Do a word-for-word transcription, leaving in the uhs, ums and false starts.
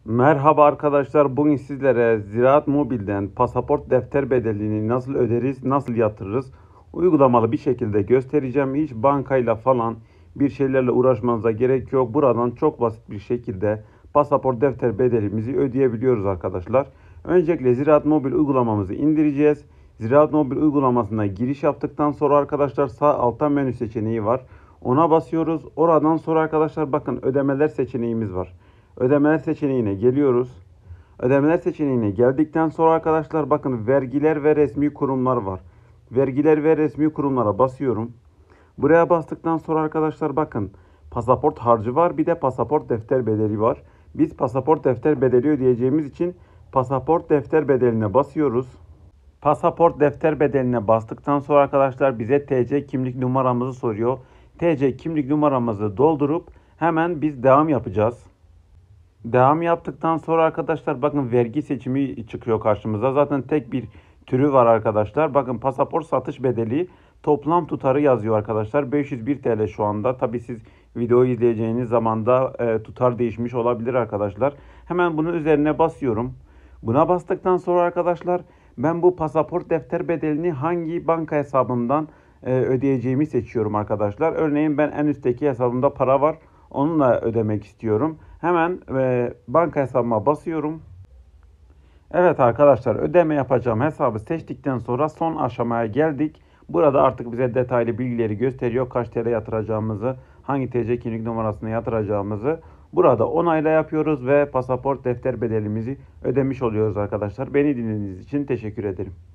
Merhaba arkadaşlar. Bugün sizlere Ziraat Mobil'den pasaport defter bedelini nasıl öderiz, nasıl yatırırız uygulamalı bir şekilde göstereceğim. Hiç bankayla falan bir şeylerle uğraşmanıza gerek yok. Buradan çok basit bir şekilde pasaport defter bedelimizi ödeyebiliyoruz arkadaşlar. Öncelikle Ziraat Mobil uygulamamızı indireceğiz. Ziraat Mobil uygulamasına giriş yaptıktan sonra arkadaşlar sağ altta menü seçeneği var. Ona basıyoruz. Oradan sonra arkadaşlar bakın ödemeler seçeneğimiz var. Ödemeler seçeneğine geliyoruz. Ödemeler seçeneğine geldikten sonra arkadaşlar bakın vergiler ve resmi kurumlar var. Vergiler ve resmi kurumlara basıyorum. Buraya bastıktan sonra arkadaşlar bakın pasaport harcı var, bir de pasaport defter bedeli var. Biz pasaport defter bedeli ödeyeceğimiz için pasaport defter bedeline basıyoruz. Pasaport defter bedeline bastıktan sonra arkadaşlar bize T C kimlik numaramızı soruyor. T C kimlik numaramızı doldurup hemen biz devam yapacağız. Devam yaptıktan sonra arkadaşlar bakın vergi seçimi çıkıyor karşımıza. Zaten tek bir türü var arkadaşlar. Bakın pasaport satış bedeli toplam tutarı yazıyor arkadaşlar. beş yüz bir T L şu anda. Tabi siz videoyu izleyeceğiniz zaman da e, tutar değişmiş olabilir arkadaşlar. Hemen bunun üzerine basıyorum. Buna bastıktan sonra arkadaşlar ben bu pasaport defter bedelini hangi banka hesabımdan e, ödeyeceğimi seçiyorum arkadaşlar. Örneğin ben en üstteki hesabımda para var. Onunla ödemek istiyorum. Hemen e, banka hesabıma basıyorum. Evet arkadaşlar ödeme yapacağım hesabı seçtikten sonra son aşamaya geldik. Burada artık bize detaylı bilgileri gösteriyor. Kaç T L yatıracağımızı, hangi T C kimlik numarasına yatıracağımızı. Burada onayla yapıyoruz ve pasaport defter bedelimizi ödemiş oluyoruz arkadaşlar. Beni dinlediğiniz için teşekkür ederim.